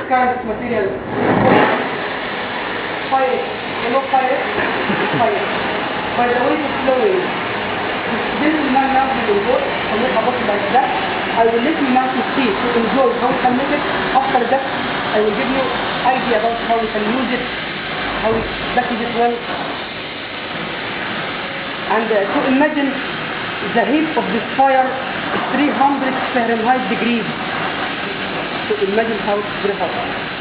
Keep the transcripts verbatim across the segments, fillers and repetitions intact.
kind of material. Fire. You know fire? Fire. By the way it's flowing. This is my mouth will enjoy. I make a bottle like that. I will let you now to see, to enjoy how we can make it. After that, I will give you idea about how we can use it, how we package it well. And uh, to imagine the heat of this fire is three hundred Fahrenheit degrees. To imagine how it's very hot.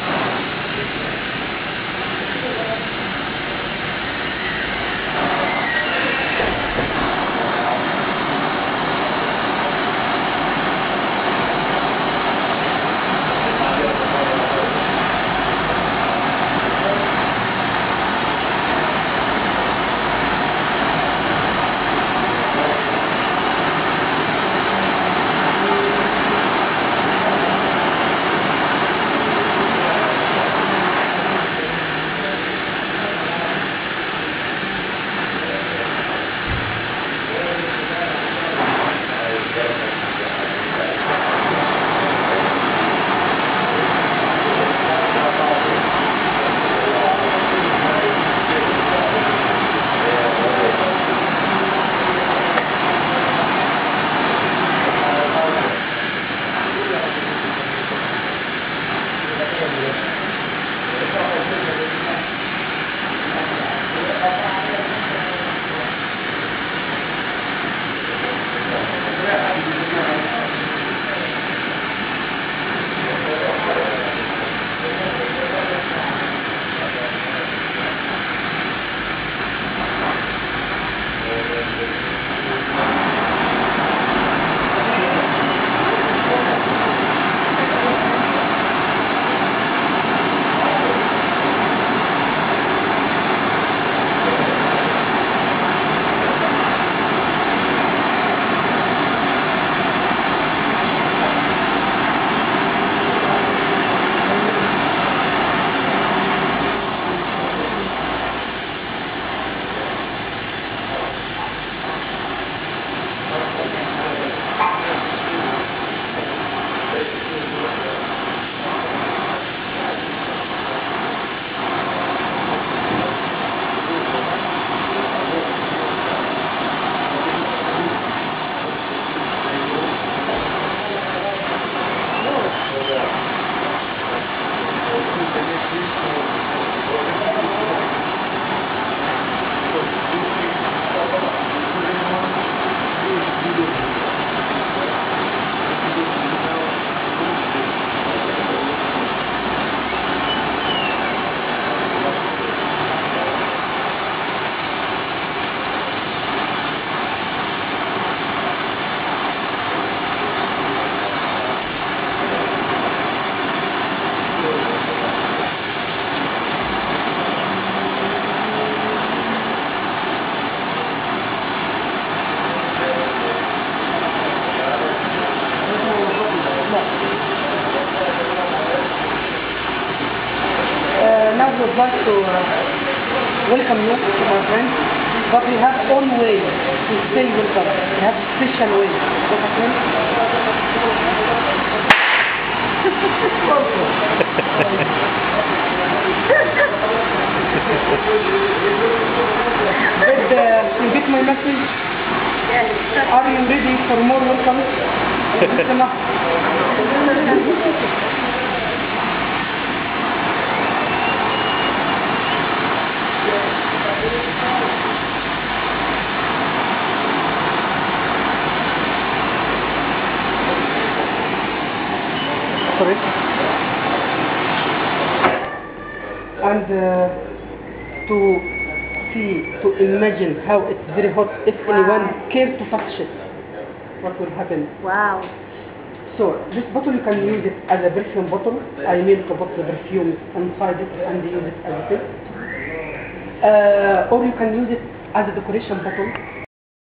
would like to uh, welcome you to my friends, but we have own way to say welcome. We have special way. Okay? But uh, you get my message? Yes. Are you ready for more welcome? It's enough. Sorry. And uh, to see, to imagine how it's very hot, if wow. anyone cares to touch it, what will happen? Wow. So, this bottle you can use it as a perfume bottle. I mean to put the perfume inside it and use it as a thing. Uh, or you can use it as a decoration bottle.